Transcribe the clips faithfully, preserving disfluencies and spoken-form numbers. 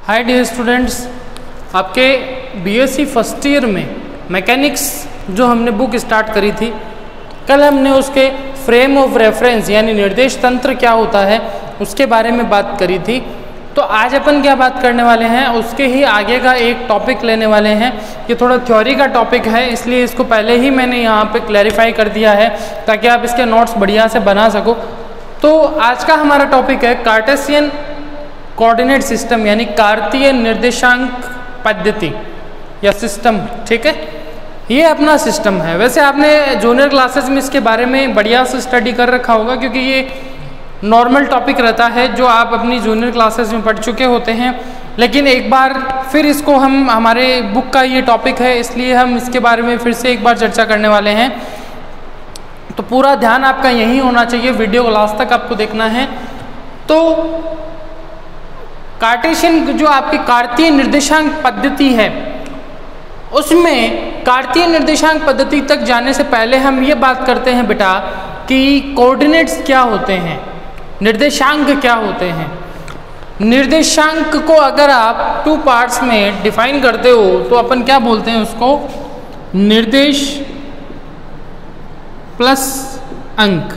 हाय dear students, आपके BSc first year में mechanics जो हमने बुक स्टार्ट करी थी, कल हमने उसके फ्रेम ऑफ रेफरेंस यानी निर्देश तंत्र क्या होता है उसके बारे में बात करी थी। तो आज अपन क्या बात करने वाले हैं, उसके ही आगे का एक टॉपिक लेने वाले हैं। ये थोड़ा थ्योरी का टॉपिक है, इसलिए इसको पहले ही मैंने यहाँ पे क्लैरिफाई कर दिया है ताकि आप इसके नोट्स बढ़िया से बना सको। तो आज का हमारा टॉपिक है कार्टेशियन कोऑर्डिनेट सिस्टम यानी कार्तीय निर्देशांक पद्धति या सिस्टम। ठीक है, ये अपना सिस्टम है। वैसे आपने जूनियर क्लासेस में इसके बारे में बढ़िया से स्टडी कर रखा होगा, क्योंकि ये नॉर्मल टॉपिक रहता है जो आप अपनी जूनियर क्लासेस में पढ़ चुके होते हैं। लेकिन एक बार फिर इसको हम, हमारे बुक का ये टॉपिक है इसलिए हम इसके बारे में फिर से एक बार चर्चा करने वाले हैं। तो पूरा ध्यान आपका यही होना चाहिए, वीडियो को लास्ट तक आपको देखना है। तो कार्टेशियन जो आपकी कार्तीय निर्देशांक पद्धति है, उसमें कार्तीय निर्देशांक पद्धति तक जाने से पहले हम ये बात करते हैं बेटा कि कोऑर्डिनेट्स क्या होते हैं, निर्देशांक क्या होते हैं। निर्देशांक को अगर आप टू पार्ट्स में डिफाइन करते हो तो अपन क्या बोलते हैं उसको, निर्देश प्लस अंक,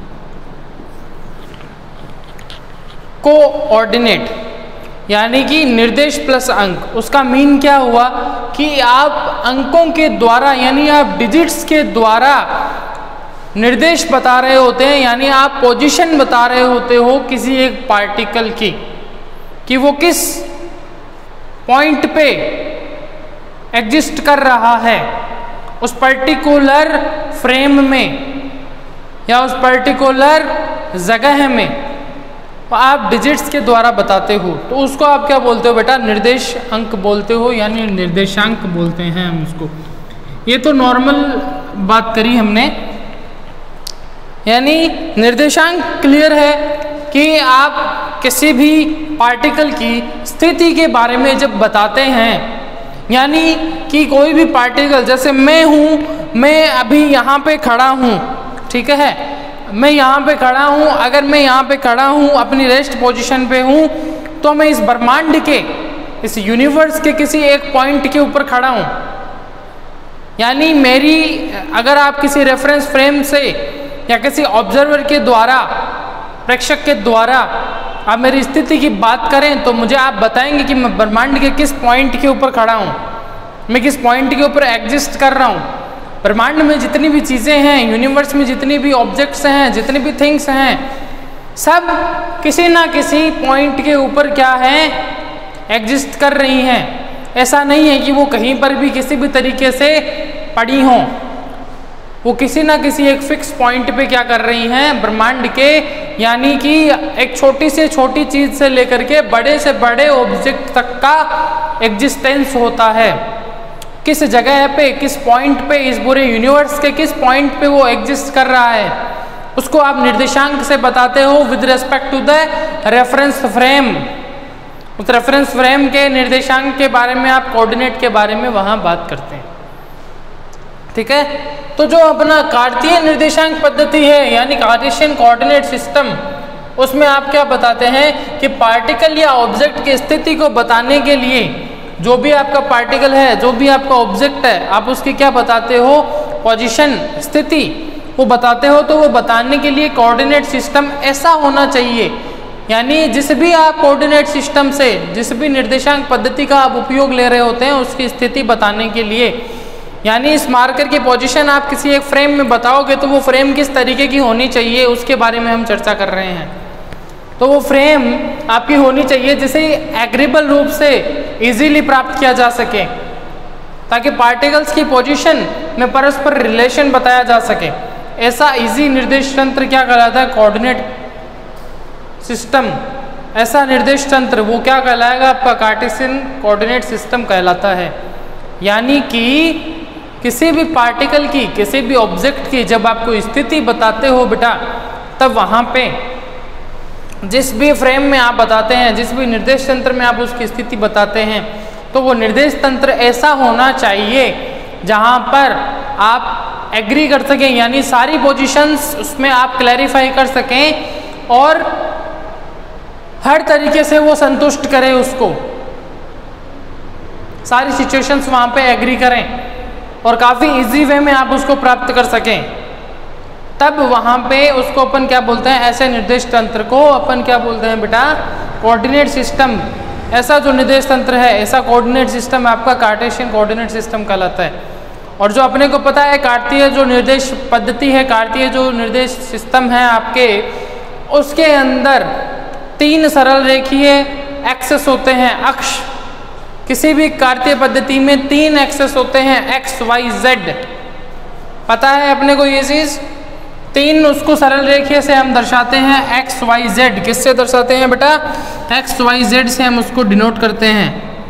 कोऑर्डिनेट यानी कि निर्देश प्लस अंक। उसका मीन क्या हुआ कि आप अंकों के द्वारा यानी आप डिजिट्स के द्वारा निर्देश बता रहे होते हैं, यानी आप पोजीशन बता रहे होते हो किसी एक पार्टिकल की कि वो किस पॉइंट पे एग्जिस्ट कर रहा है उस पर्टिकुलर फ्रेम में या उस पर्टिकुलर जगह में, तो आप डिजिट्स के द्वारा बताते हो। तो उसको आप क्या बोलते हो बेटा, निर्देश अंक बोलते हो यानी निर्देशांक बोलते हैं हम उसको। ये तो नॉर्मल बात करी हमने, यानी निर्देशांक क्लियर है कि आप किसी भी पार्टिकल की स्थिति के बारे में जब बताते हैं, यानी कि कोई भी पार्टिकल, जैसे मैं हूँ, मैं अभी यहाँ पे खड़ा हूँ, ठीक है, मैं यहाँ पे खड़ा हूँ, अगर मैं यहाँ पे खड़ा हूँ अपनी रेस्ट पोजीशन पे हूँ, तो मैं इस ब्रह्मांड के, इस यूनिवर्स के किसी एक पॉइंट के ऊपर खड़ा हूँ। यानी मेरी, अगर आप किसी रेफरेंस फ्रेम से या किसी ऑब्जर्वर के द्वारा, प्रेक्षक के द्वारा आप मेरी स्थिति की बात करें तो मुझे आप बताएंगे कि मैं ब्रह्मांड के किस पॉइंट के ऊपर खड़ा हूँ, मैं किस पॉइंट के ऊपर एग्जिस्ट कर रहा हूँ। ब्रह्मांड में जितनी भी चीज़ें हैं, यूनिवर्स में जितनी भी ऑब्जेक्ट्स हैं, जितनी भी थिंग्स हैं, सब किसी ना किसी पॉइंट के ऊपर क्या है, एग्जिस्ट कर रही हैं। ऐसा नहीं है कि वो कहीं पर भी किसी भी तरीके से पड़ी हों, वो किसी ना किसी एक फिक्स पॉइंट पे क्या कर रही हैं ब्रह्मांड के, यानी कि एक छोटी से छोटी चीज़ से लेकर के बड़े से बड़े ऑब्जेक्ट तक का एग्जिस्टेंस होता है। किस जगह पे, किस पॉइंट पे, इस पूरे यूनिवर्स के किस पॉइंट पे वो एग्जिस्ट कर रहा है, उसको आप निर्देशांक से बताते हो with respect to the reference frame. उस रेफरेंस फ्रेम के निर्देशांक के बारे में आप कोऑर्डिनेट के बारे में वहाँ बात करते हैं। ठीक है, तो जो अपना कार्तीय निर्देशांक पद्धति है यानी कार्टेशियन कोऑर्डिनेट सिस्टम, उसमें आप क्या बताते हैं कि पार्टिकल या ऑब्जेक्ट की स्थिति को बताने के लिए, जो भी आपका पार्टिकल है, जो भी आपका ऑब्जेक्ट है, आप उसकी क्या बताते हो, पोजीशन, स्थिति वो बताते हो। तो वो बताने के लिए कोऑर्डिनेट सिस्टम ऐसा होना चाहिए, यानी जिस भी आप कोऑर्डिनेट सिस्टम से, जिस भी निर्देशांक पद्धति का आप उपयोग ले रहे होते हैं उसकी स्थिति बताने के लिए, यानी इस मार्कर की पोजीशन आप किसी एक फ्रेम में बताओगे तो वो फ्रेम किस तरीके की होनी चाहिए उसके बारे में हम चर्चा कर रहे हैं। तो वो फ्रेम आपकी होनी चाहिए जिसे एग्रीबल रूप से इजीली प्राप्त किया जा सके, ताकि पार्टिकल्स की पोजीशन में परस्पर रिलेशन बताया जा सके। ऐसा इजी निर्देश तंत्र क्या कहलाता है, कोऑर्डिनेट सिस्टम। ऐसा निर्देश तंत्र वो क्या कहलाएगा, आपका कार्टेशियन कोऑर्डिनेट सिस्टम कहलाता है। यानी कि किसी भी पार्टिकल की, किसी भी ऑब्जेक्ट की जब आपको स्थिति बताते हो बेटा, तब वहाँ पे जिस भी फ्रेम में आप बताते हैं, जिस भी निर्देश तंत्र में आप उसकी स्थिति बताते हैं, तो वो निर्देश तंत्र ऐसा होना चाहिए जहाँ पर आप एग्री कर सकें, यानी सारी पोजीशंस उसमें आप क्लैरिफाई कर सकें और हर तरीके से वो संतुष्ट करे उसको। सारी सिचुएशंस वहाँ पे एग्री करें और काफ़ी इजी वे में आप उसको प्राप्त कर सकें, तब वहाँ पे उसको अपन क्या बोलते हैं, ऐसे निर्देश तंत्र को अपन क्या बोलते हैं बेटा, कोऑर्डिनेट सिस्टम। ऐसा जो निर्देश तंत्र है, ऐसा कोऑर्डिनेट सिस्टम आपका कार्टेशियन कोऑर्डिनेट सिस्टम कहलाता है। और जो अपने को पता है कार्तीय जो निर्देश पद्धति है, कार्तीय जो निर्देश सिस्टम है आपके, उसके अंदर तीन सरल रेखीय एक्सेस होते हैं, अक्ष। किसी भी कार्तीय पद्धति में तीन एक्सेस होते हैं, एक्स वाई जेड। पता है अपने को ये चीज़, तीन उसको सरल रेखीय से हम दर्शाते हैं, एक्स वाई जेड। किससे दर्शाते हैं बेटा, एक्स वाई जेड से हम उसको डिनोट करते हैं।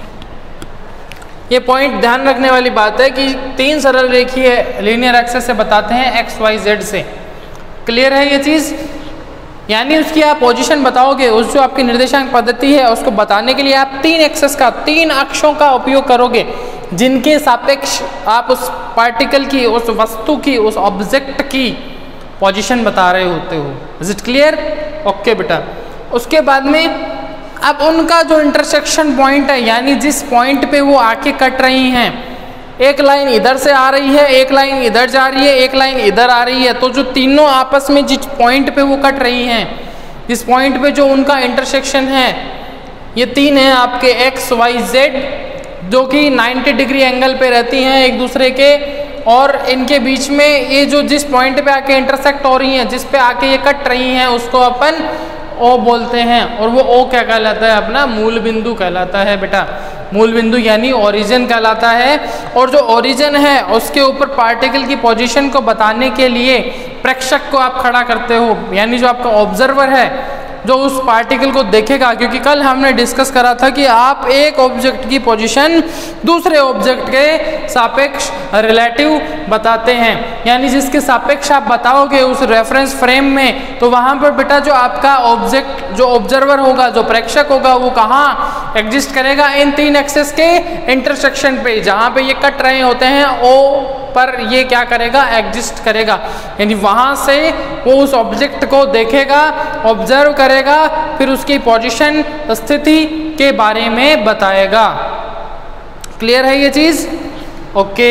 ये पॉइंट ध्यान रखने वाली बात है कि तीन सरल रेखीय लीनियर एक्सेस से बताते हैं एक्स वाई जेड से। क्लियर है ये चीज़? यानी उसकी आप पोजीशन बताओगे, उस जो आपकी निर्देशांक पद्धति है उसको बताने के लिए आप तीन एक्सेस का, तीन अक्षों का उपयोग करोगे, जिनके सापेक्ष आप उस पार्टिकल की, उस वस्तु की, उस ऑब्जेक्ट की पोजीशन बता रहे होते हो। Is it clear? ओके बेटा। उसके बाद में अब उनका जो इंटरसेक्शन पॉइंट है, यानी जिस पॉइंट पे वो आके कट रही हैं, एक लाइन इधर से आ रही है, एक लाइन इधर जा रही है, एक लाइन इधर आ रही है, तो जो तीनों आपस में जिस पॉइंट पे वो कट रही हैं, जिस पॉइंट पे जो उनका इंटरसेक्शन है, ये तीन हैं आपके एक्स वाई जेड, जो कि नब्बे डिग्री एंगल पे रहती हैं एक दूसरे के, और इनके बीच में ये जो जिस पॉइंट पे आके इंटरसेक्ट हो रही हैं, जिस पे आके ये कट रही हैं, उसको अपन ओ बोलते हैं। और वो ओ क्या कहलाता है, अपना मूल बिंदु कहलाता है बेटा। मूल बिंदु यानी ओरिजिन कहलाता है। और जो ओरिजिन है उसके ऊपर पार्टिकल की पोजीशन को बताने के लिए प्रेक्षक को आप खड़ा करते हो, यानी जो आपका ऑब्जर्वर है जो उस पार्टिकल को देखेगा। क्योंकि कल हमने डिस्कस करा था कि आप एक ऑब्जेक्ट की पोजीशन दूसरे ऑब्जेक्ट के सापेक्ष रिलेटिव बताते हैं, यानी जिसके सापेक्ष आप बताओगे उस रेफरेंस फ्रेम में, तो वहाँ पर बेटा जो आपका ऑब्जेक्ट, जो ऑब्जर्वर होगा, जो प्रेक्षक होगा, वो कहाँ एग्जिस्ट करेगा, इन तीन एक्सेस के इंटरसेक्शन पे, जहाँ पे ये कट रहे होते हैं ओ पर ये क्या करेगा, एग्जिस्ट करेगा। यानी वहाँ से वो उस ऑब्जेक्ट को देखेगा, ऑब्जर्व करेगा, फिर उसकी पोजीशन, स्थिति के बारे में बताएगा। क्लियर है ये चीज़? ओके।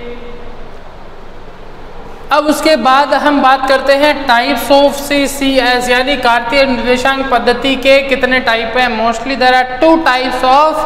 अब उसके बाद हम बात करते हैं types of C C S, यानी कार्तीय निर्देशांक पद्धति के कितने टाइप हैं। Mostly there are two types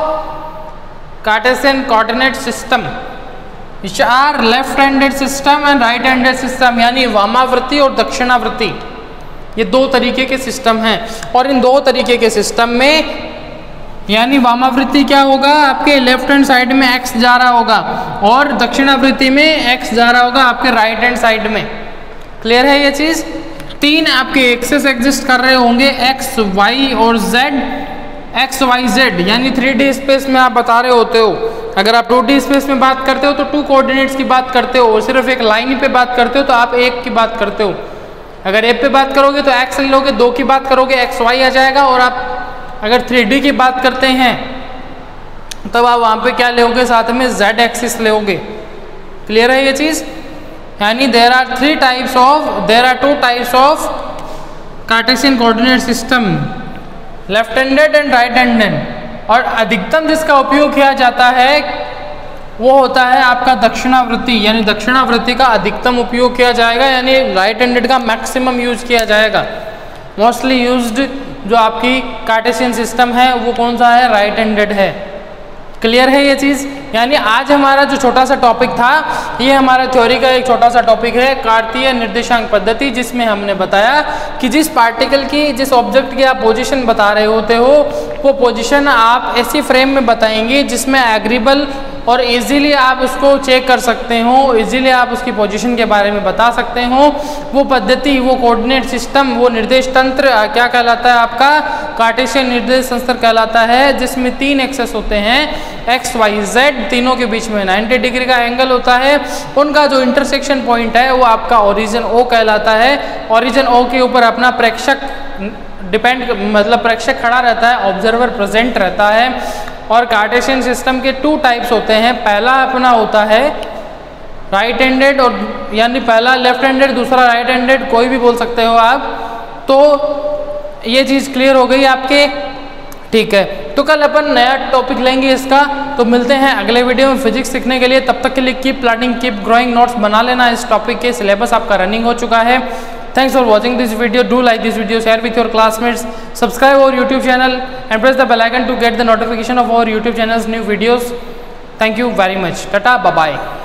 of Cartesian coordinate system, which are left handed system and right handed system, यानी वामावृत्ति और दक्षिणावृत्ति। ये दो तरीके के सिस्टम हैं, और इन दो तरीके के सिस्टम में यानी वामावृत्ति क्या होगा, आपके लेफ्ट हैंड साइड में x जा रहा होगा, और दक्षिणावृत्ति में x जा रहा होगा आपके राइट हैंड साइड में। क्लियर है ये चीज़? तीन आपके एक्सेस एग्जिस्ट कर रहे होंगे, x, y और z। एक्स वाई जेड यानी थ्री डी स्पेस में आप बता रहे होते हो। अगर आप टू डी स्पेस में बात करते हो तो टू कोऑर्डिनेट्स की बात करते हो, और सिर्फ एक लाइन पे बात करते हो तो आप एक की बात करते हो। अगर ए पे बात करोगे तो एक्स ले लोगे, दो की बात करोगे एक्स वाई आ जाएगा, और आप अगर थ्री डी की बात करते हैं तब आप वहाँ पे क्या लोगे, साथ में जेड एक्सिस लोगे। क्लियर है ये चीज़? यानी there are three types of there are two types of Cartesian coordinate system, left handed and right handed. और अधिकतम जिसका उपयोग किया जाता है वो होता है आपका दक्षिणावृत्ति, यानी दक्षिणावृत्ति का अधिकतम उपयोग किया जाएगा, यानी राइट हैंडेड का मैक्सिमम यूज किया जाएगा। मोस्टली यूज्ड जो आपकी कार्टेशियन सिस्टम है वो कौन सा है, राइट हैंडेड है। क्लियर है ये चीज़? यानी आज हमारा जो छोटा सा टॉपिक था, ये हमारा थ्योरी का एक छोटा सा टॉपिक है, कार्तीय निर्देशांक पद्धति, जिसमें हमने बताया कि जिस पार्टिकल की, जिस ऑब्जेक्ट की आप पोजीशन बता रहे होते हो, वो पोजीशन आप ऐसी फ्रेम में बताएंगे जिसमें एग्रीबल और इजीली आप उसको चेक कर सकते हो, इजीली आप उसकी पोजीशन के बारे में बता सकते हो। वो पद्धति, वो कोऑर्डिनेट सिस्टम, वो निर्देश तंत्र क्या कहलाता है, आपका कार्टेशियन निर्देश तंत्र कहलाता है, जिसमें तीन एक्सेस होते हैं, एक्स वाई जेड, तीनों के बीच में नब्बे डिग्री का एंगल होता है। उनका जो इंटरसेक्शन पॉइंट है वो आपका ओरिजिन ओ कहलाता है। ओरिजिन ओ के ऊपर अपना प्रेक्षक डिपेंड, मतलब प्रेक्षक खड़ा रहता है, ऑब्जर्वर प्रेजेंट रहता है। और कार्टेशियन सिस्टम के टू टाइप्स होते हैं, पहला अपना होता है राइट हैंडेड, और यानी पहला लेफ्ट हैंडेड, दूसरा राइट हैंडेड, कोई भी बोल सकते हो आप। तो ये चीज़ क्लियर हो गई आपके ठीक है, तो कल अपन नया टॉपिक लेंगे इसका। तो मिलते हैं अगले वीडियो में फिजिक्स सीखने के लिए। तब तक के लिए keep planning, keep growing. Notes बना लेना, इस टॉपिक के सिलेबस आपका रनिंग हो चुका है। Thanks for watching this video. Do like this video, share with your classmates, subscribe our YouTube channel and press the bell icon to get the notification of our YouTube channel's new videos. Thank you very much. Tata, bye bye.